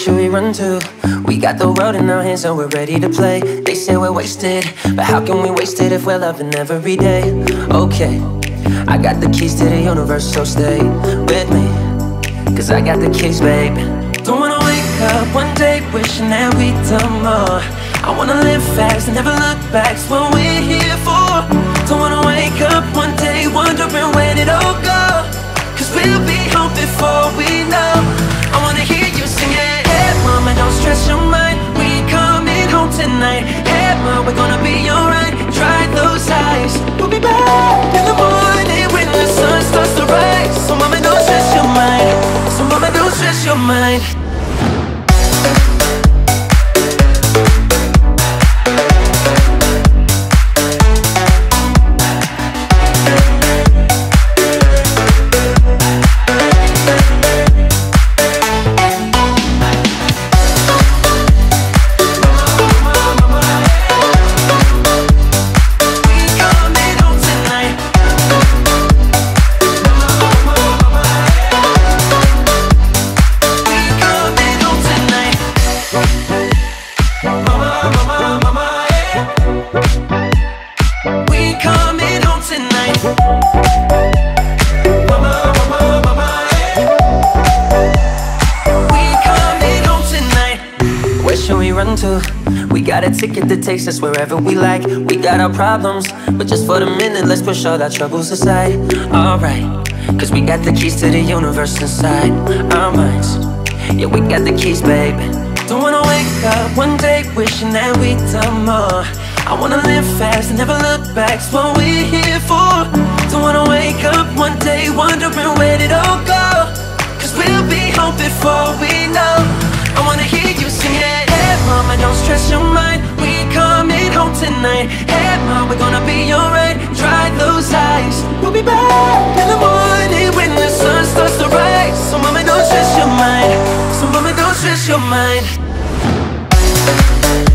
should we run to? We got the world in our hands and we're ready to play. They say we're wasted, but how can we waste it if we're loving every day? Okay, I got the keys to the universe, so stay with me, cause I got the keys, babe. Don't wanna wake up one day wishing that we'd done more. I wanna live fast and never look back, it's what we're here for. Don't wanna wake up one day wondering where it all go, cause we'll be home before we know. I wanna hear you sing it. Hey mama, don't stress your mind, we coming home tonight. Hey mama, we're gonna be alright. Dry those eyes, we'll be back in the morning when the sun starts to rise. So mama, don't stress your mind, so mama, don't stress your mind. We got a ticket that takes us wherever we like. We got our problems, but just for the minute, let's push all our troubles aside. Alright, cause we got the keys to the universe inside our minds. Yeah, we got the keys, babe. Don't wanna wake up one day wishing that we'd done more. I wanna live fast and never look back, it's what we're here for. Don't wanna wake up one day wondering where it all go, cause we'll be home before we know. I wanna hear you sing it. Hey mama, don't stress your mind, we coming home tonight. Hey mama, we're gonna be alright. Dry those eyes, we'll be back in the morning when the sun starts to rise. So mama, don't stress your mind, so mama, don't stress your mind.